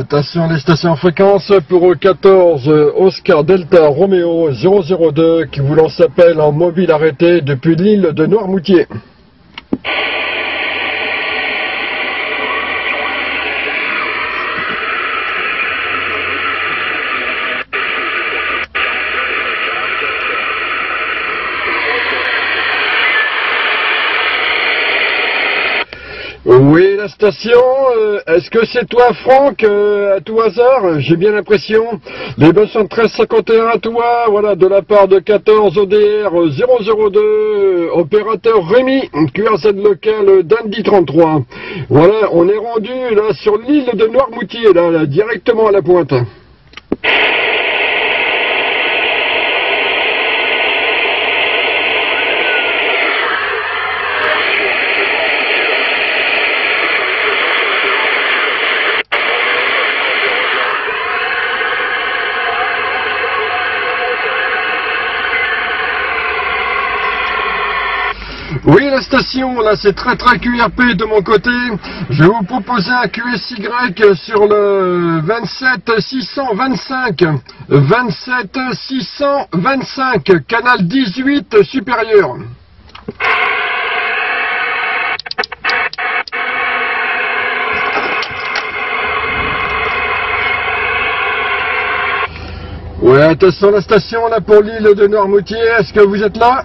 Attention les stations fréquences pour 14 Oscar Delta Romeo 002 qui vous lance appel en mobile arrêté depuis l'île de Noirmoutier. Oui, la station, est-ce que c'est toi Franck, à tout hasard? J'ai bien l'impression. Les 1351 à toi, voilà, de la part de 14 ODR 002, opérateur Rémi, QRZ local d'Andy 33. Voilà, on est rendu là sur l'île de Noirmoutier, là, directement à la pointe. Oui, la station, là, c'est très QRP de mon côté. Je vais vous proposer un QSY sur le 27625. 27625, canal 18 supérieur. Ouais, attention la station, là, pour l'île de Noirmoutier. Est-ce que vous êtes là?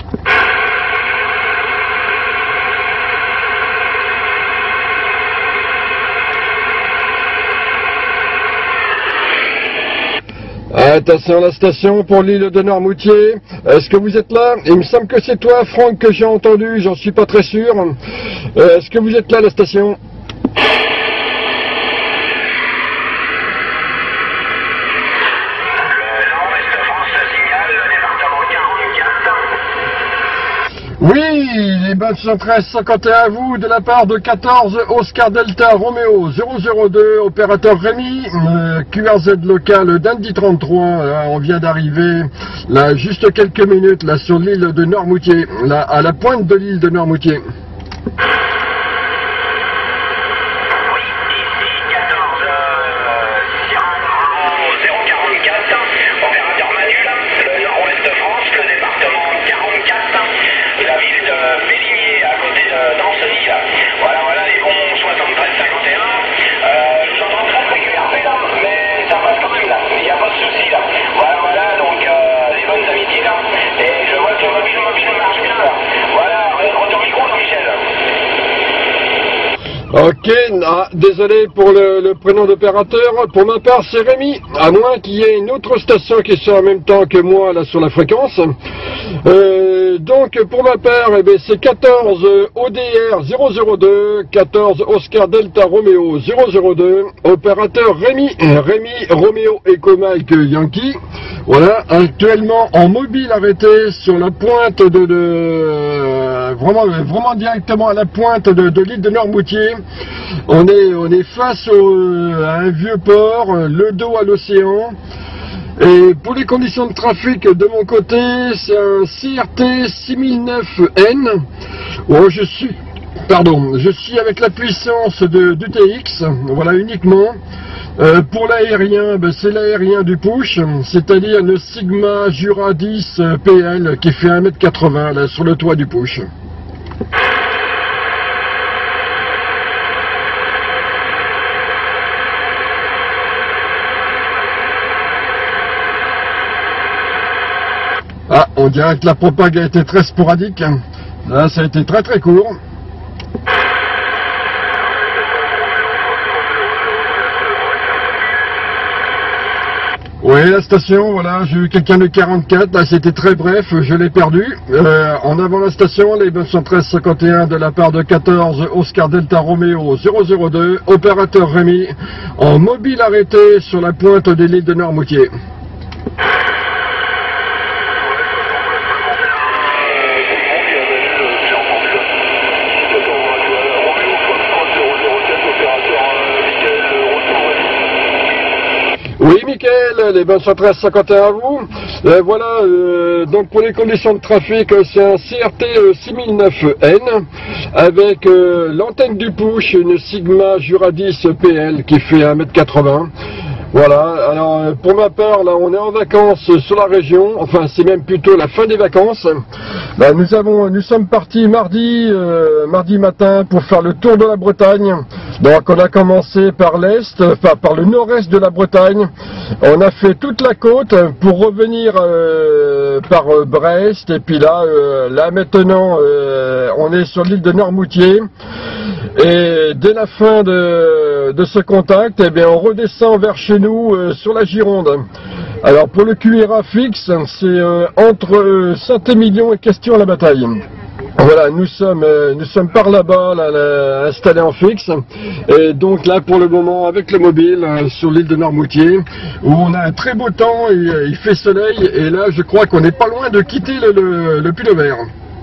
Attention la station pour l'île de Noirmoutier. Est-ce que vous êtes là? Il me semble que c'est toi, Franck, que j'ai entendu. J'en suis pas très sûr. Est-ce que vous êtes là, la station? Oui, les 1351 à vous de la part de 14 Oscar Delta Romeo 002, opérateur Rémi, QRZ local d'Andy 33. On vient d'arriver là juste quelques minutes là sur l'île de Noirmoutier, là à la pointe de l'île de Noirmoutier. Ok, désolé pour le prénom d'opérateur. Pour ma part, c'est Rémi, à moins qu'il y ait une autre station qui soit en même temps que moi là sur la fréquence. Donc pour ma part, eh bien, c'est 14 ODR 002, 14 Oscar Delta Romeo 002, opérateur Rémi, Romeo Echo Mike Yankee. Voilà, actuellement en mobile arrêté sur la pointe vraiment directement à la pointe de l'île de Noirmoutier. On est face à un vieux port, le dos à l'océan. Et pour les conditions de trafic de mon côté, c'est un CRT 6009N. Oh, je suis avec la puissance d'UTX, voilà uniquement. Pour l'aérien, c'est l'aérien du push, c'est-à-dire le Sigma Jura 10 PL qui fait 1m80 là, sur le toit du push. Ah, on dirait que la propague a été très sporadique. Là, ça a été très court. Oui, la station, voilà, j'ai eu quelqu'un de 44, là c'était très bref, je l'ai perdu. En avant la station, les 913-51 de la part de 14 Oscar Delta Romeo 002, opérateur Rémi, en mobile arrêté sur la pointe de l'île de Noirmoutier. Oui, Mickaël, les bonnes soirées à 51 à vous. Voilà, donc pour les conditions de trafic, c'est un CRT 6009N avec l'antenne du push, une Sigma Juradis PL qui fait 1m80. Voilà, alors pour ma part, là on est en vacances sur la région, enfin c'est même plutôt la fin des vacances. Là, nous sommes partis mardi matin pour faire le tour de la Bretagne. Donc on a commencé par l'est, enfin par le nord-est de la Bretagne. On a fait toute la côte pour revenir par Brest et puis là maintenant on est sur l'île de Noirmoutier. Et dès la fin de ce contact, eh bien, on redescend vers chez nous sur la Gironde. Alors pour le QRA fixe, c'est entre Saint-Émilion et Castillon-la-Bataille. Voilà, nous sommes par là-bas, là, installés en fixe. Et donc là, pour le moment, avec le mobile, sur l'île de Noirmoutier, où on a un très beau temps, il fait soleil. Et là, je crois qu'on n'est pas loin de quitter le Puy de Vert.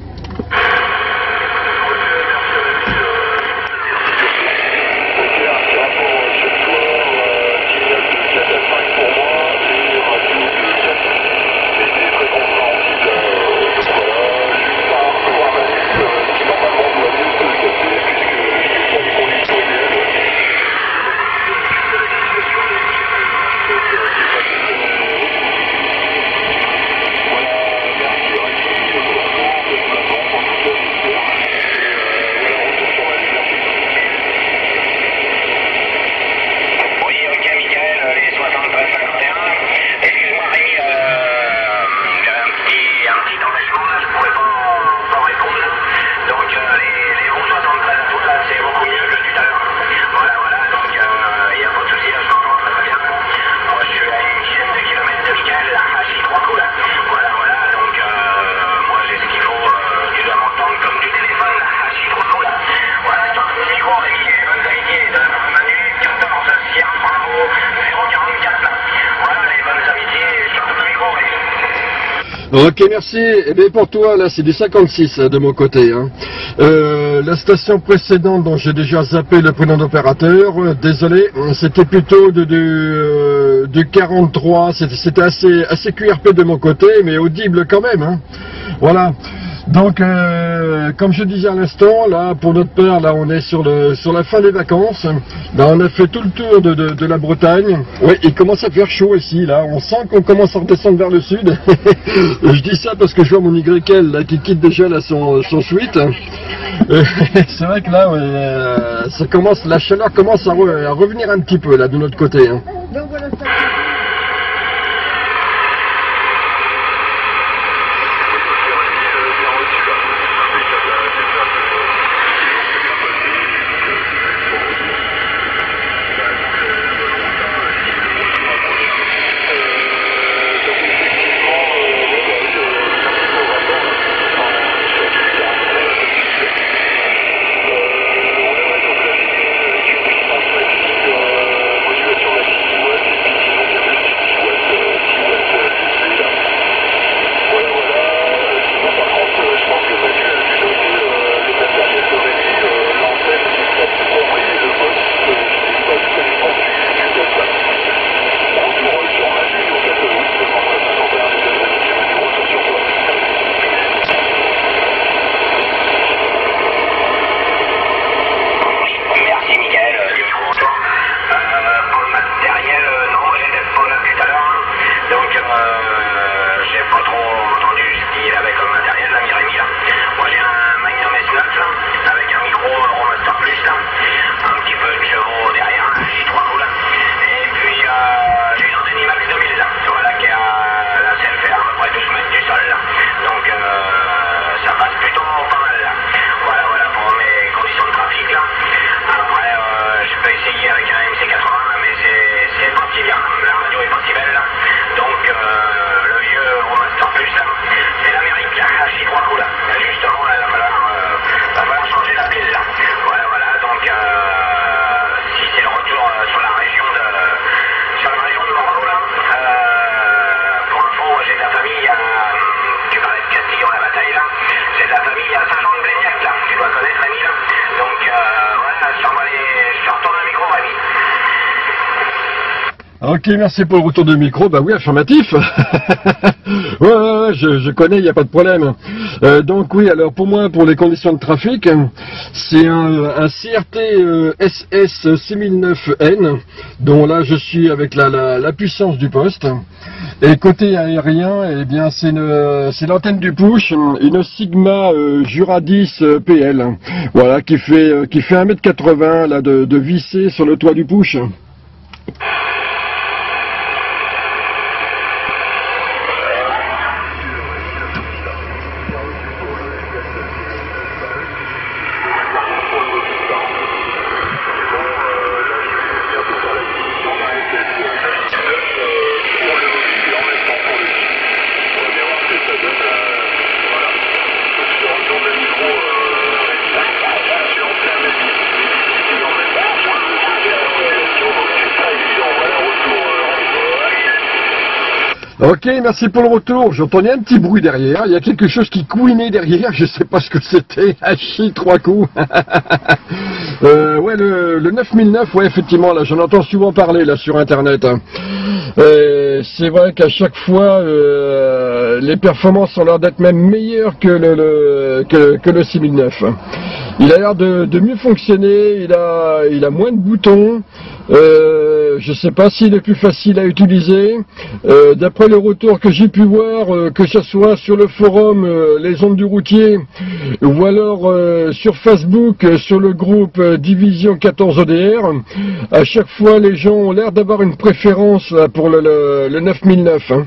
Ok, merci. Et bien pour toi, là, c'est du 56 de mon côté. Hein. La station précédente, dont j'ai déjà zappé le prénom d'opérateur, désolé, c'était plutôt de 43. C'était assez QRP de mon côté, mais audible quand même. Hein. Voilà. Donc, comme je disais à l'instant, là, pour notre part, là, on est sur la fin des vacances. Là, on a fait tout le tour de la Bretagne. Oui, il commence à faire chaud ici, là. On sent qu'on commence à redescendre vers le sud. Je dis ça parce que je vois mon YL, là, qui quitte déjà, là, son suite. C'est vrai que là, la chaleur commence à revenir un petit peu, là, de notre côté. Hein. Donc, voilà, ça... Ok, merci pour le retour de micro. Bah oui, affirmatif. ouais, je connais, il n'y a pas de problème. Donc oui, alors pour moi, pour les conditions de trafic, c'est un CRT SS 6009N, dont là je suis avec la puissance du poste. Et côté aérien, eh bien c'est l'antenne du push, une Sigma Jura 10 PL, voilà, qui fait 1m80 là de vissée sur le toit du push. Ok, merci pour le retour. J'entendais un petit bruit derrière. Il y a quelque chose qui couinait derrière. Je sais pas ce que c'était. Hachi, 3 coups. Ouais, le 9009, ouais, effectivement, là, j'en entends souvent parler, là, sur Internet. C'est vrai qu'à chaque fois, les performances ont l'air d'être même meilleures que le 6009. Il a l'air de mieux fonctionner. Il a moins de boutons. Je sais pas s'il est plus facile à utiliser. D'après le retour que j'ai pu voir, que ce soit sur le forum Les Ondes du Routier, ou alors sur Facebook, sur le groupe Division 14 ODR, à chaque fois les gens ont l'air d'avoir une préférence là, pour le 9009. Hein.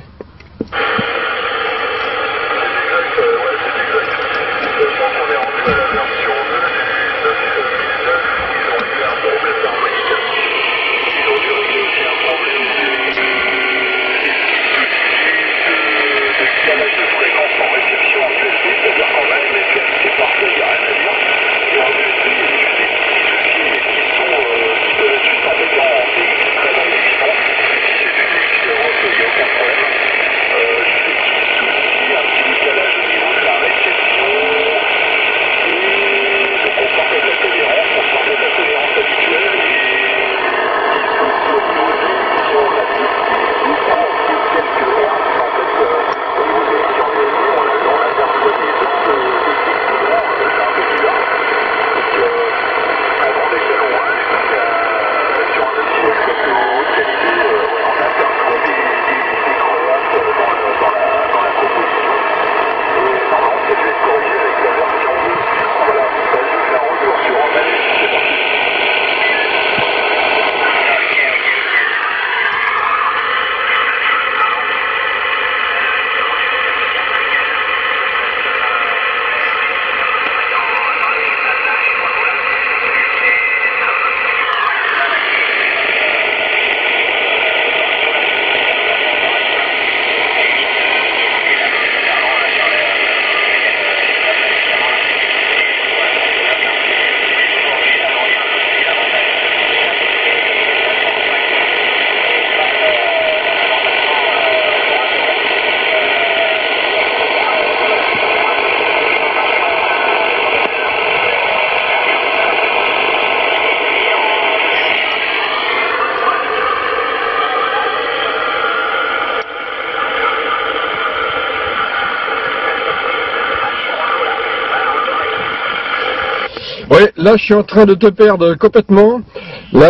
Ouais, là je suis en train de te perdre complètement. Là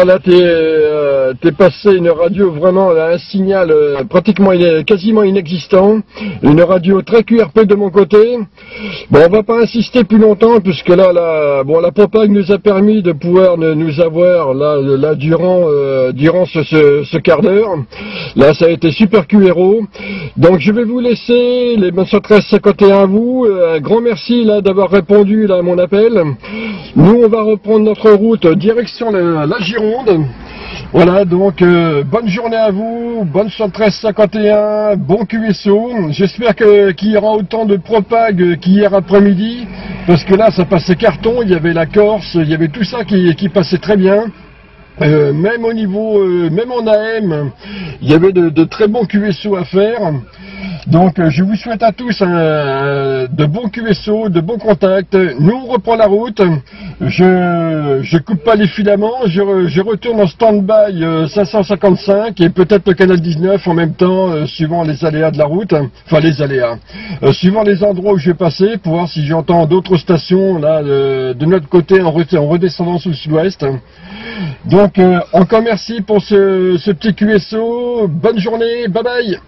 t'es passé une radio vraiment à un signal pratiquement quasiment inexistant. Une radio très QRP de mon côté. Bon, on va pas insister plus longtemps puisque là la propague nous a permis de pouvoir nous avoir là durant ce quart d'heure. Là ça a été super QRO. Donc je vais vous laisser les 1351 à vous. Un grand merci là d'avoir répondu là à mon appel. Nous on va reprendre notre route direction la Gironde. Voilà, donc bonne journée à vous, bonne 1351, bon QSO. J'espère qu'il y aura autant de propague qu'hier après-midi, parce que là ça passait carton, il y avait la Corse, il y avait tout ça qui passait très bien. Même au niveau, même en AM, il y avait de très bons QSO à faire. Donc je vous souhaite à tous de bons QSO, de bons contacts. Nous on reprend la route. Je coupe pas les filaments, je retourne en stand-by 555 et peut-être le canal 19 en même temps, suivant les aléas de la route, enfin les aléas, suivant les endroits où je vais passer pour voir si j'entends d'autres stations là de notre côté en redescendant sous le sud-ouest. Donc encore merci pour ce petit QSO, bonne journée, bye bye.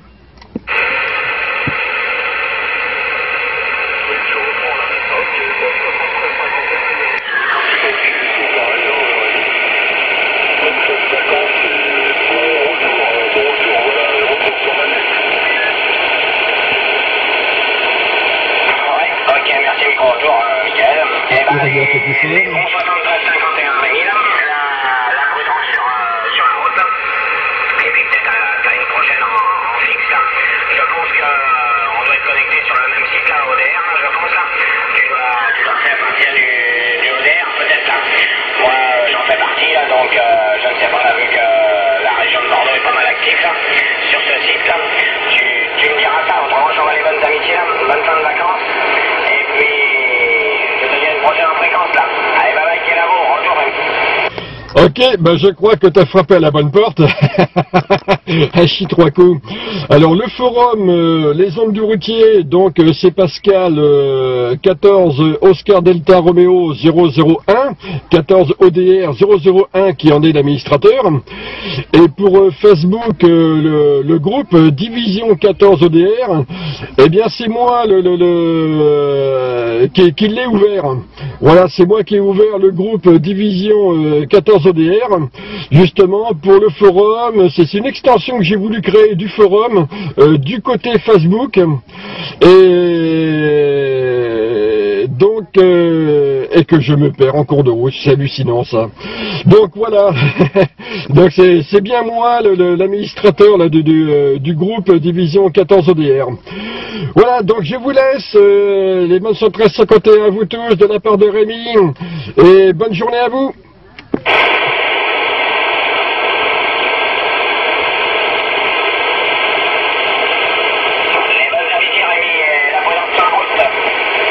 Ok, ben je crois que tu as frappé à la bonne porte. Hachi 3 coups. Alors le forum, les ondes du routier, donc c'est Pascal 14 Oscar Delta Romeo 001, 14 ODR 001 qui en est l'administrateur. Et pour Facebook, le groupe Division 14 ODR, eh bien c'est moi qui l'ai ouvert. Voilà, c'est moi qui ai ouvert le groupe Division 14 ODR, justement pour le forum. C'est une extension que j'ai voulu créer du forum, du côté Facebook, et donc et que je me perds en cours de route, c'est hallucinant ça. Donc voilà, donc c'est bien moi l'administrateur du groupe Division 14 ODR. Voilà, donc je vous laisse, les bonnes 1351 à vous tous de la part de Rémi, et bonne journée à vous.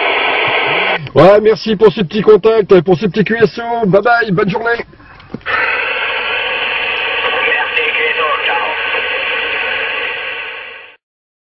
Ouais, merci pour ce petit contact, pour ce petit QSO, bye bye, bonne journée.